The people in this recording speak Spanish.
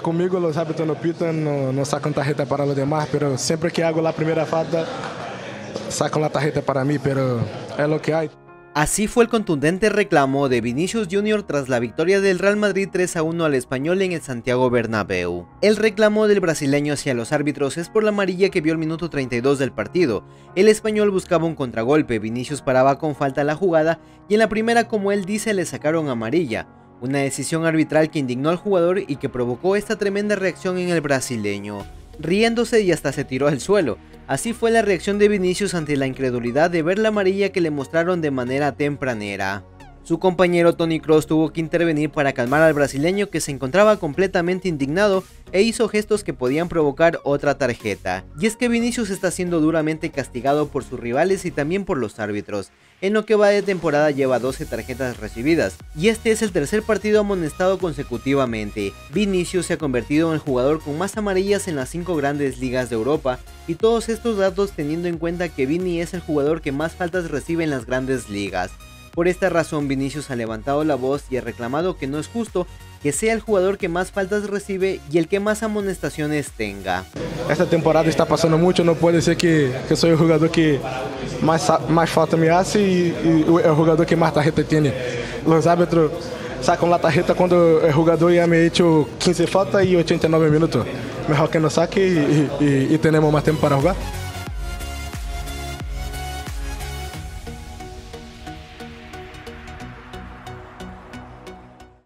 conmigo los árbitros no pitan, no sacan tarjeta para los demás, pero siempre que hago la primera falta, sacan la tarjeta para mí, pero es lo que hay. Así fue el contundente reclamo de Vinicius Jr. tras la victoria del Real Madrid 3-1 al Español en el Santiago Bernabéu. El reclamo del brasileño hacia los árbitros es por la amarilla que vio al minuto 32 del partido. El Español buscaba un contragolpe, Vinicius paraba con falta la jugada y en la primera, como él dice, le sacaron amarilla. Una decisión arbitral que indignó al jugador y que provocó esta tremenda reacción en el brasileño, riéndose y hasta se tiró al suelo. Así fue la reacción de Vinicius ante la incredulidad de ver la amarilla que le mostraron de manera tempranera. Su compañero Toni Kroos tuvo que intervenir para calmar al brasileño, que se encontraba completamente indignado e hizo gestos que podían provocar otra tarjeta. Y es que Vinicius está siendo duramente castigado por sus rivales y también por los árbitros. En lo que va de temporada lleva 12 tarjetas recibidas, y este es el tercer partido amonestado consecutivamente. Vinicius se ha convertido en el jugador con más amarillas en las 5 grandes ligas de Europa, y todos estos datos teniendo en cuenta que Vini es el jugador que más faltas recibe en las grandes ligas. Por esta razón, Vinicius ha levantado la voz y ha reclamado que no es justo que sea el jugador que más faltas recibe y el que más amonestaciones tenga. Esta temporada está pasando mucho, no puede ser que soy el jugador que más falta me hace y el jugador que más tarjeta tiene. Los árbitros sacan la tarjeta cuando el jugador ya me ha hecho 15 faltas y 89 minutos. Mejor que nos saque y tenemos más tiempo para jugar.